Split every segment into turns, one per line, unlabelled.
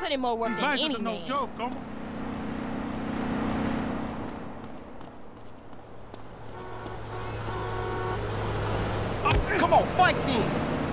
put in more work than any man.
No joke, come on.
Come on, fight then!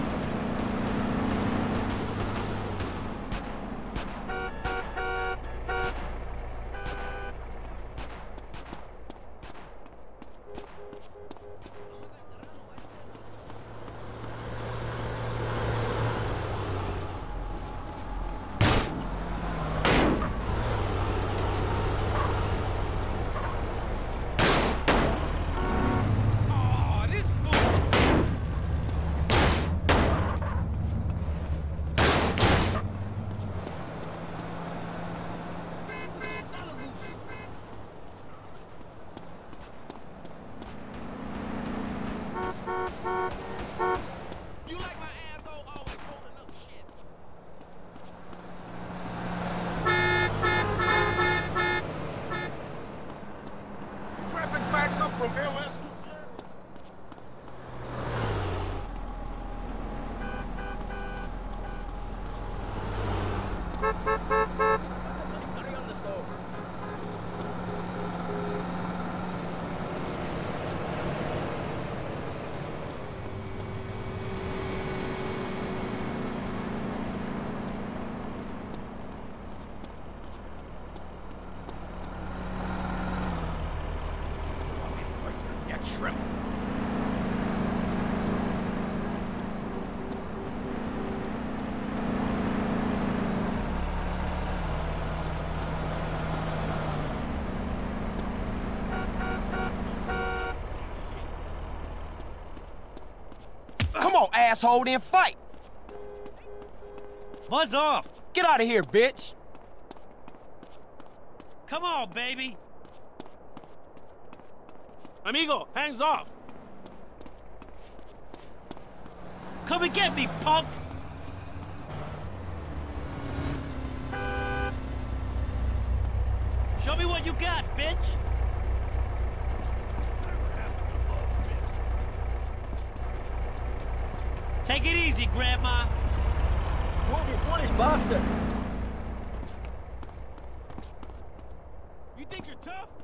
You like my asshole always pulling up shit?
Traffic backed up from LS.
Shrimp. Come on, asshole, then fight!
Buzz off!
Get out of here, bitch!
Come on, baby! Amigo, hands off! Come and get me, punk! Show me what you got, bitch! Take it easy, Grandma!
Move your foolish bastard!
You think you're tough?